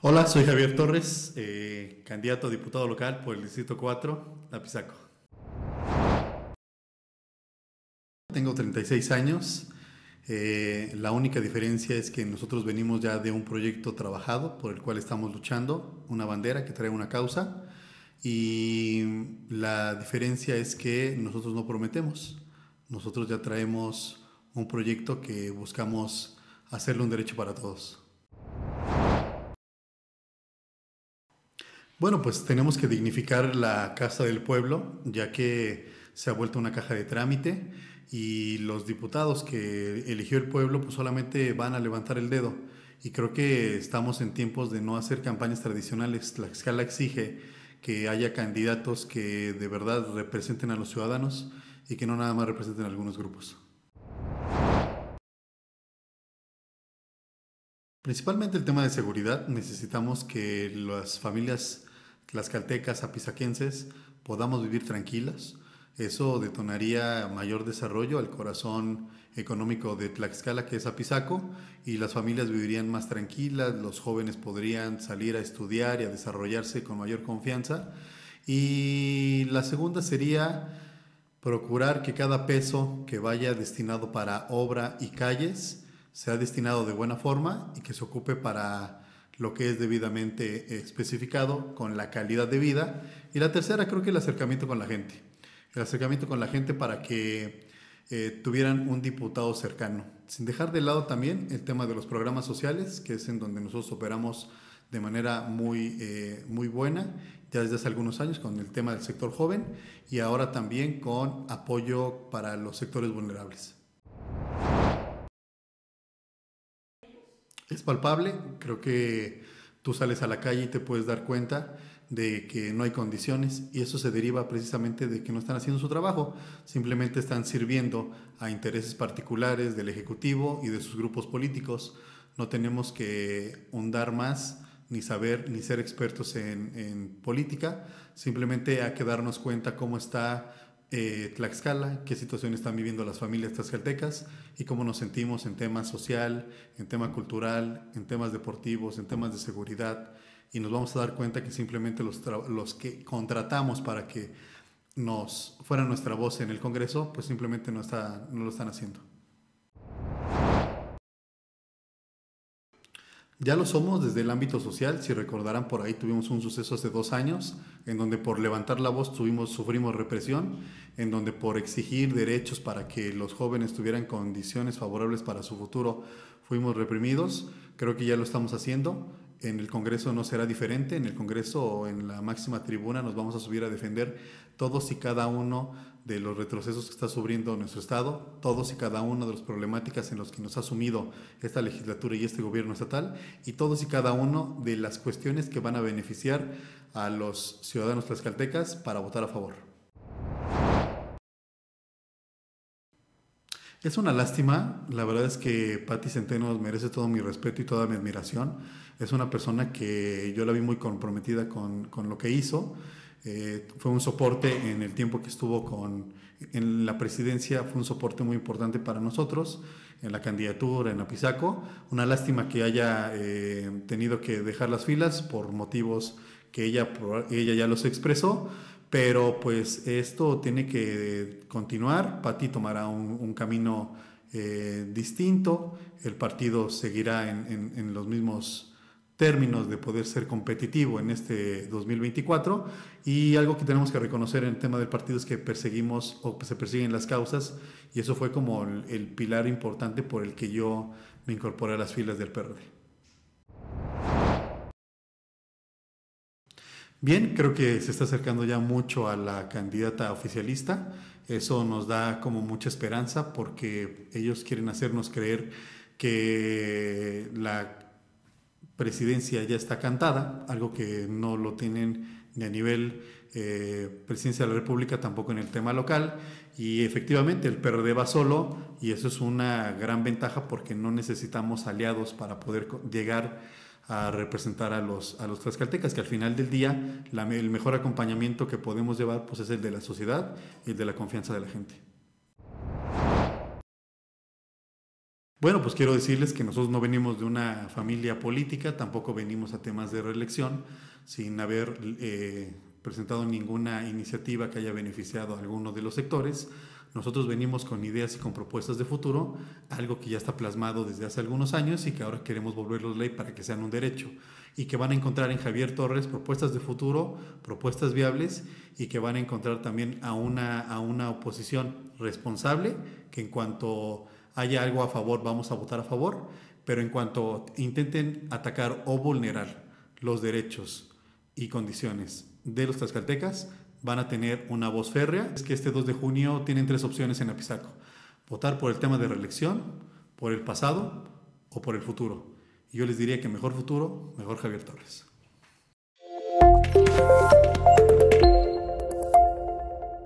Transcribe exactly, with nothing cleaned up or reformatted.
Hola, soy Javier Torres, eh, candidato a diputado local por el Distrito cuatro, Apizaco. Tengo treinta y seis años. Eh, la única diferencia es que nosotros venimos ya de un proyecto trabajado por el cual estamos luchando, una bandera que trae una causa, y la diferencia es que nosotros no prometemos. Nosotros ya traemos un proyecto que buscamos hacerle un derecho para todos. Bueno, pues tenemos que dignificar la Casa del Pueblo, ya que se ha vuelto una caja de trámite y los diputados que eligió el pueblo pues solamente van a levantar el dedo. Y creo que estamos en tiempos de no hacer campañas tradicionales. Tlaxcala exige que haya candidatos que de verdad representen a los ciudadanos y que no nada más representen a algunos grupos. Principalmente el tema de seguridad. Necesitamos que las familias tlaxcaltecas, apizaquenses, podamos vivir tranquilas. Eso detonaría mayor desarrollo al corazón económico de Tlaxcala, que es Apizaco, y las familias vivirían más tranquilas, los jóvenes podrían salir a estudiar y a desarrollarse con mayor confianza. Y la segunda sería procurar que cada peso que vaya destinado para obra y calles sea destinado de buena forma y que se ocupe para lo que es debidamente especificado con la calidad de vida. Y la tercera, creo que el acercamiento con la gente. El acercamiento con la gente para que eh, tuvieran un diputado cercano. Sin dejar de lado también el tema de los programas sociales, que es en donde nosotros operamos de manera muy, eh, muy buena, ya desde hace algunos años con el tema del sector joven y ahora también con apoyo para los sectores vulnerables. Es palpable, creo que tú sales a la calle y te puedes dar cuenta de que no hay condiciones y eso se deriva precisamente de que no están haciendo su trabajo, simplemente están sirviendo a intereses particulares del Ejecutivo y de sus grupos políticos. No tenemos que ahondar más, ni saber, ni ser expertos en, en política, simplemente hay que darnos cuenta cómo está eh, Tlaxcala, qué situación están viviendo las familias tlaxcaltecas y cómo nos sentimos en tema social, en tema cultural, en temas deportivos, en temas de seguridad, y nos vamos a dar cuenta que simplemente los, los que contratamos para que nos fuera nuestra voz en el Congreso, pues simplemente no, está, no lo están haciendo. Ya lo somos desde el ámbito social. Si recordarán, por ahí tuvimos un suceso hace dos años en donde por levantar la voz tuvimos, sufrimos represión, en donde por exigir derechos para que los jóvenes tuvieran condiciones favorables para su futuro fuimos reprimidos. Creo que ya lo estamos haciendo. En el Congreso no será diferente. En el Congreso o en la máxima tribuna nos vamos a subir a defender todos y cada uno de los retrocesos que está sufriendo nuestro Estado, todos y cada uno de las problemáticas en los que nos ha sumido esta legislatura y este gobierno estatal, y todos y cada uno de las cuestiones que van a beneficiar a los ciudadanos tlaxcaltecas para votar a favor. Es una lástima, la verdad es que Patti Centeno merece todo mi respeto y toda mi admiración. Es una persona que yo la vi muy comprometida con, con lo que hizo. Eh, fue un soporte en el tiempo que estuvo con, en la presidencia, fue un soporte muy importante para nosotros, en la candidatura, en Apizaco. Una lástima que haya eh, tenido que dejar las filas por motivos que ella, ella ya los expresó, pero pues esto tiene que continuar. Patti tomará un, un camino eh, distinto, el partido seguirá en, en, en los mismos términos de poder ser competitivo en este dos mil veinticuatro, y algo que tenemos que reconocer en el tema del partido es que perseguimos o se persiguen las causas, y eso fue como el, el pilar importante por el que yo me incorporé a las filas del P R D. Bien, creo que se está acercando ya mucho a la candidata oficialista. Eso nos da como mucha esperanza porque ellos quieren hacernos creer que la presidencia ya está cantada, algo que no lo tienen ni a nivel eh, presidencia de la República, tampoco en el tema local, y efectivamente el P R D va solo y eso es una gran ventaja porque no necesitamos aliados para poder llegar a representar a los, a los tlaxcaltecas, que al final del día la, el mejor acompañamiento que podemos llevar pues es el de la sociedad y el de la confianza de la gente. Bueno, pues quiero decirles que nosotros no venimos de una familia política, tampoco venimos a temas de reelección, sin haber eh, presentado ninguna iniciativa que haya beneficiado a alguno de los sectores. Nosotros venimos con ideas y con propuestas de futuro, algo que ya está plasmado desde hace algunos años y que ahora queremos volverlo ley para que sean un derecho. Y que van a encontrar en Javier Torres propuestas de futuro, propuestas viables, y que van a encontrar también a una, a una oposición responsable, que en cuanto haya algo a favor vamos a votar a favor, pero en cuanto intenten atacar o vulnerar los derechos y condiciones de los tlaxcaltecas, van a tener una voz férrea. Es que este dos de junio tienen tres opciones en Apizaco: votar por el tema de reelección, por el pasado o por el futuro. Y yo les diría que mejor futuro, mejor Javier Torres.